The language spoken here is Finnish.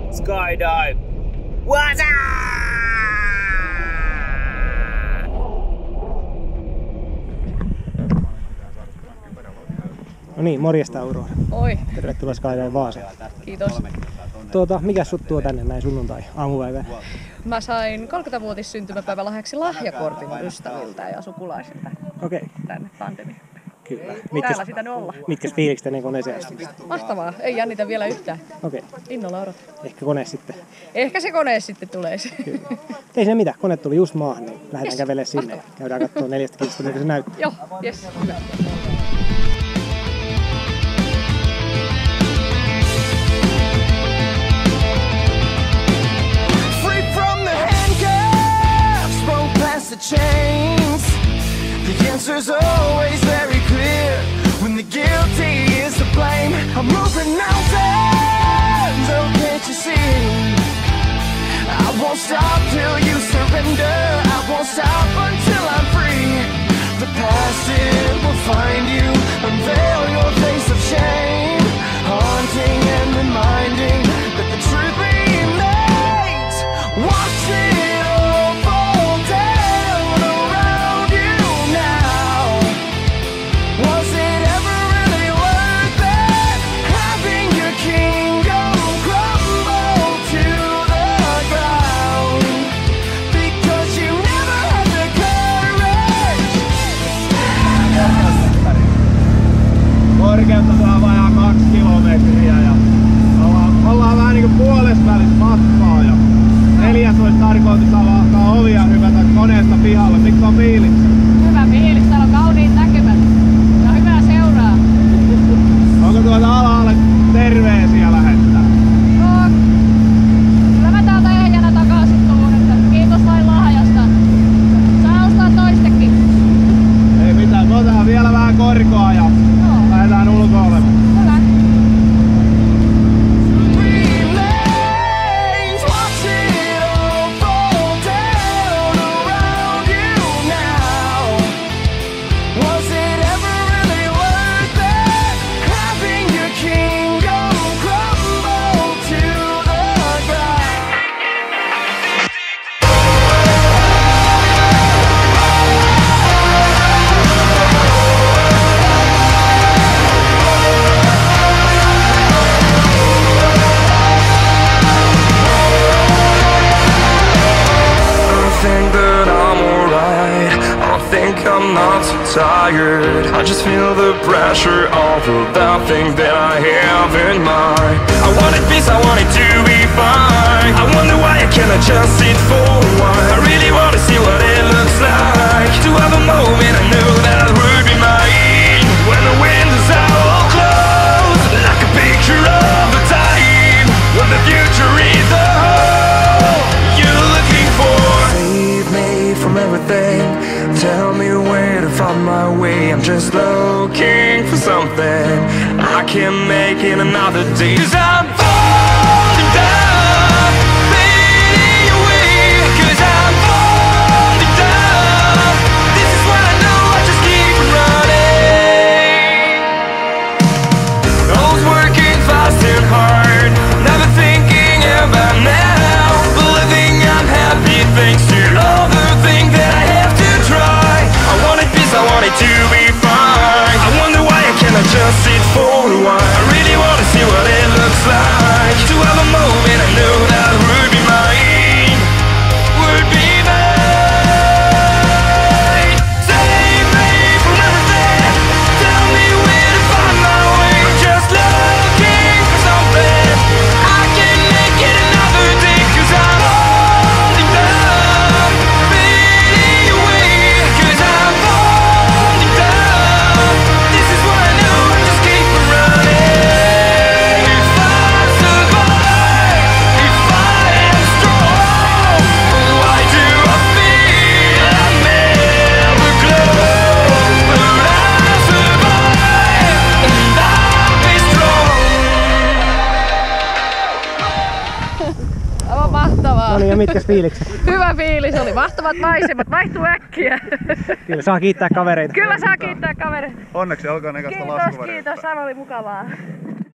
Skydive! What's up? No niin, morjesta Aurora. Oi. Tervetuloa Skydive Vaasaan. Kiitos. Mikä sut tuo tänne näin sunnuntai-aamupäivään? Mä sain 30-vuotis syntymäpäivän lahjaksi lahjakortin ystäviltä ja sukulaisilta tänne pandemiaan. Kyllä. Täällä sitä nyt olla. Mitkäs fiilikset ennen koneeseen astumista? Mahtavaa. Ei jännitä vielä yhtään. Okei. Innolla odotan. Ehkä kone sitten. Ehkä se kone sitten tulee. Kyllä. Ei siinä mitään. Kone tuli just maahan, niin lähdetään kävelemään sinne. Ja käydään katsomaan 4 kilsta, miltä se näyttää. Joo, jes. Hyvä. The chains. The answer's always very clear. When the guilty is to blame, I'm moving mountains. Oh, can't you see? I won't stop till you surrender. I won't stop until I'm free. The past it will find you. Unveil your face of shame, haunting and reminding that the truth remains. Watch it. Korkeutta saa vajaa 2 kilometriä ja ollaan vähän niinku puolesvälis matkaa ja 14 tarkoitus avaa ovia ja hypätä koneesta pihalle. Mitkä on fiilis? Hyvä fiilis, täällä on kauniit näkymät ja hyvää seuraa. Onko tuota alhaalle terveisiä lähettää? No, kyllä mä täältä ehjänä takaisin tuun, että kiitos vain lahjasta. Saa ostaa toistekin. Ei mitään, me otetaan vielä vähän korkoa ja lähdetään ulkoilemaan. Hyvä. I'm not so tired. I just feel the pressure of that thing that I have in mind. I wanted peace, I wanted to be fine. I wonder why I cannot just sit for a while. I really want to see what it looks like. To have a moment I knew that would be mine. When the windows are all closed, like a picture of the time when the future is the whole you're looking for. Save me from everything. Tell me where to find my way. I'm just looking for something I can make in another day. 'Cause I'm falling down, fading away. 'Cause I'm falling down. This is what I know, I just keep running. I was working fast and hard, never thinking about now, but living unhappy thanks to all the things that I have to try. I wanted peace, I wanted to be fine. I wonder why I cannot just sit for a while. I really want to see what it looks like. To have a moment I knew that would be mine. Would be mine. Save me from everything. Tell me where to find my way. I'm just looking for something I can make it another day. 'Cause I'm falling down, fading away. 'Cause I'm falling down. This is what I know, I just keep running. If I survive, if I am strong, why do I feel I never glow? But I survive and I'll be strong. Aivan mahtavaa. No niin, ja mitkäs fiilikset? Hyvä fiilis oli. Mahtavat maisemat. Vaihtuu äkkiä. Kyllä saa kiittää kavereita. Kyllä saa kiittää kavereita. Onneksi olkoon näköistä Kiitos, laskuvarjoa. kiitos. Aivan oli mukavaa.